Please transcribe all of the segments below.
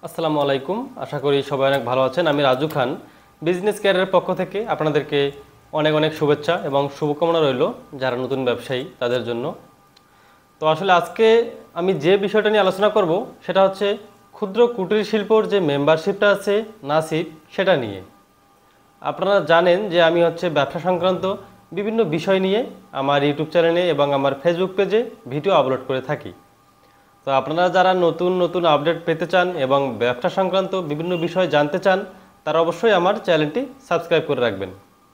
আসসালামু আলাইকুম। আশা করি সবাই অনেক ভালো আছেন। আমি রাজু খান, বিজনেস ক্যারিয়ারের পক্ষ থেকে আপনাদেরকে অনেক অনেক শুভেচ্ছা এবং শুভকামনা রইল যারা নতুন ব্যবসায়ী তাদের জন্য। তো আসলে আজকে আমি যে বিষয়টা নিয়ে আলোচনা করব সেটা হচ্ছে ক্ষুদ্র কুটির শিল্পর যে মেম্বারশিপটা আছে নাসিব, সেটা নিয়ে। আপনারা জানেন যে আমি ব্যবসা সংক্রান্ত বিভিন্ন বিষয় নিয়ে আমার ইউটিউব চ্যানেলে এবং আমার ফেসবুক পেজে ভিডিও আপলোড করে থাকি। তো আপনারা যারা নতুন নতুন আপডেট পেতে চান এবং ব্যবসা সংক্রান্ত বিভিন্ন বিষয় জানতে চান, তারা অবশ্যই আমার চ্যানেলটি সাবস্ক্রাইব করে রাখবেন।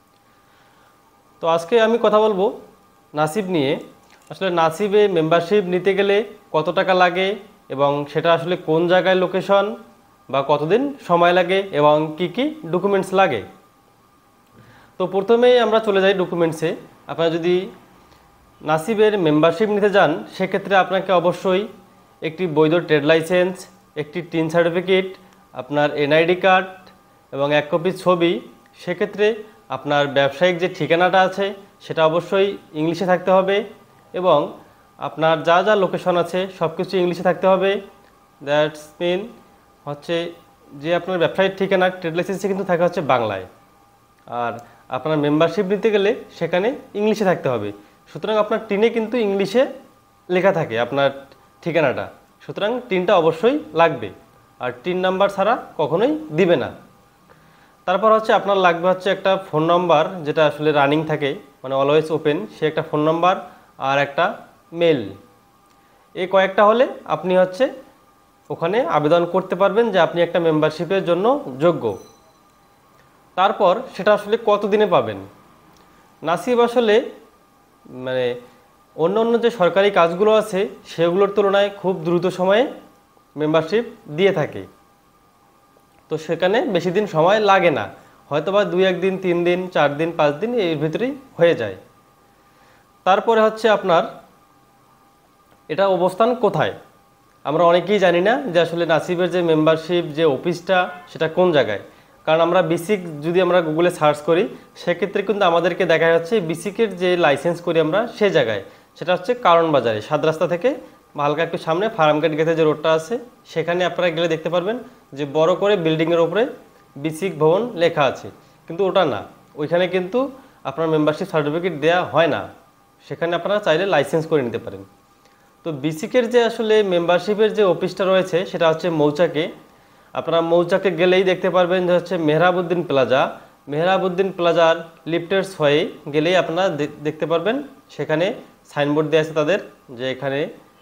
তো আজকে আমি কথা বলবো নাসিব নিয়ে। আসলে নাসিবে মেম্বারশিপ নিতে গেলে কত টাকা লাগে এবং সেটা আসলে কোন জায়গায় লোকেশন বা কতদিন সময় লাগে এবং কি কি ডকুমেন্টস লাগে। তো প্রথমেই আমরা চলে যাই ডকুমেন্টসে। আপনারা যদি নাসিবের মেম্বারশিপ নিতে যান সেক্ষেত্রে আপনাকে অবশ্যই একটি বৈধ ট্রেড লাইসেন্স, একটি টিন সার্টিফিকেট, আপনার এনআইডি কার্ড এবং এক কপি ছবি। সেক্ষেত্রে আপনার ব্যবসায়িক যে ঠিকানাটা আছে সেটা অবশ্যই ইংলিশে থাকতে হবে এবং আপনার যা যা লোকেশন আছে সব কিছু ইংলিশে থাকতে হবে। দ্যাটস মিন যে আপনার ব্যবসায়িক ঠিকানা ট্রেড লাইসেন্সে কিন্তু থাকা বাংলায়, আর আপনার মেম্বারশিপ নিতে গেলে সেখানে ইংলিশে থাকতে হবে। সুতরাং আপনার টিনে কিন্তু ইংলিশে লেখা থাকে আপনার ঠিকানাটা, সুতরাং টিনটা অবশ্যই লাগবে, আর টিন নাম্বার ছাড়া কখনোই দিবে না। তারপর আপনার লাগবে একটা ফোন নাম্বার, যেটা আসলে রানিং থাকে, মানে অলওয়েজ ওপেন, সে একটা ফোন নাম্বার আর একটা মেল। এই কয়েকটা হলে আপনি ওখানে আবেদন করতে পারবেন যে আপনি একটা মেম্বারশিপের জন্য যোগ্য। তারপর সেটা আসলে কত দিনে পাবেন? নাসিব আসলে মানে অন্য অন্য যে সরকারি কাজগুলো আছে সেগুলোর তুলনায় খুব দ্রুত সময়ে মেম্বারশিপ দিয়ে থাকে। তো সেখানে বেশি দিন সময় লাগে না, হয়তোবা 2-1 দিন, 3 দিন, 4 দিন, 5 দিন এর ভিতরেই হয়ে যায়। তারপরে আপনার এটা অবস্থান কোথায়? আমরা অনেকেই জানি না যে আসলে নাসিবের যে মেম্বারশিপ যে অফিসটা সেটা কোন জায়গায়। কারণ আমরা বিসিক যদি আমরা গুগলে সার্চ করি সেক্ষেত্রে কিন্তু আমাদেরকে দেখা যাচ্ছে বিসিকের যে লাইসেন্স করি আমরা সে জায়গায়, সেটা কারণ বাজারে, 7 রাস্তা থেকে হালকা একটু সামনে ফার্মগেট গেটে যে রোডটা আছে সেখানে আপনারা গেলে দেখতে পারবেন যে বড় করে বিল্ডিংয়ের উপরে বিসিক ভবন লেখা আছে, কিন্তু ওটা না। ওইখানে কিন্তু আপনার মেম্বারশিপ সার্টিফিকেট দেওয়া হয় না, সেখানে আপনারা চাইলে লাইসেন্স করে নিতে পারেন। তো বিসিকের যে আসলে মেম্বারশিপের যে অফিসটা রয়েছে সেটা মৌচাকে। আপনারা মৌচাকে গেলেই দেখতে পারবেন যে মেহরাবউদ্দিন প্লাজা। মেহরাবউদ্দিন প্লাজার লিফটের 6 গেলেই আপনারা দেখতে পারবেন, সেখানে সাইনবোর্ড দেওয়া আছে তাদের যে এখানে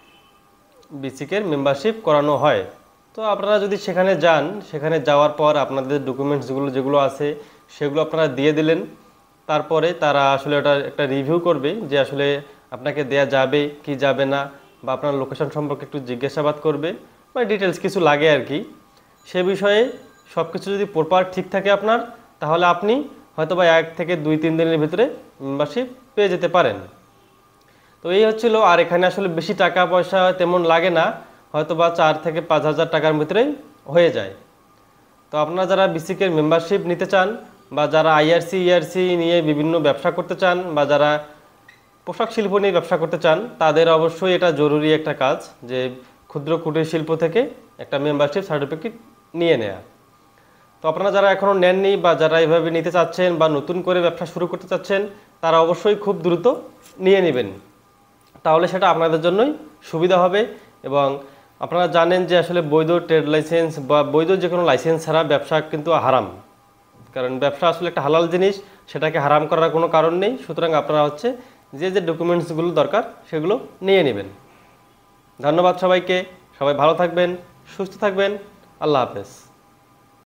বিসিকের মেম্বারশিপ করানো হয়। তো আপনারা যদি সেখানে যান, সেখানে যাওয়ার পর আপনাদের ডকুমেন্টসগুলো যেগুলো আছে সেগুলো আপনারা দিয়ে দিলেন। তারপরে তারা আসলে ওটা একটা রিভিউ করবে যে আসলে আপনাকে দেয়া যাবে কি যাবে না, বা আপনার লোকেশন সম্পর্কে একটু জিজ্ঞাসাবাদ করবে, বা ডিটেলস কিছু লাগে আর কি। সে বিষয়ে সব কিছু যদি প্রপার ঠিক থাকে আপনার, তাহলে আপনি হয়তোবা 1 থেকে 2-3 দিনের ভিতরে মেম্বারশিপ পেয়ে যেতে পারেন। তো এই আর এখানে আসলে বেশি টাকা পয়সা তেমন লাগে না, হয়তোবা 4 থেকে 5 হাজার টাকার ভিতরেই হয়ে যায়। তো আপনারা যারা বিসিকের মেম্বারশিপ নিতে চান, বা যারা আইআরসি ইআরসি নিয়ে বিভিন্ন ব্যবসা করতে চান, বা যারা পোশাক শিল্প নিয়ে ব্যবসা করতে চান, তাদের অবশ্যই এটা জরুরি একটা কাজ যে ক্ষুদ্র কুটির শিল্প থেকে একটা মেম্বারশিপ সার্টিফিকেট নিয়ে নেওয়া। তো আপনারা যারা এখনও নেননি বা যারা এভাবে নিতে চাচ্ছেন বা নতুন করে ব্যবসা শুরু করতে চাচ্ছেন, তারা অবশ্যই খুব দ্রুত নিয়ে নেবেন, তাহলে সেটা আপনাদের জন্যই সুবিধা হবে। এবং আপনারা জানেন যে আসলে বৈধ ট্রেড লাইসেন্স বা বৈধ যে কোনো লাইসেন্স ছাড়া ব্যবসা কিন্তু হারাম, কারণ ব্যবসা আসলে একটা হালাল জিনিস, সেটাকে হারাম করার কোনো কারণ নেই। সুতরাং আপনারা যে যে ডকুমেন্টসগুলো দরকার সেগুলো নিয়ে নেবেন। ধন্যবাদ সবাইকে, সবাই ভালো থাকবেন, সুস্থ থাকবেন, আল্লাহ হাফেজ।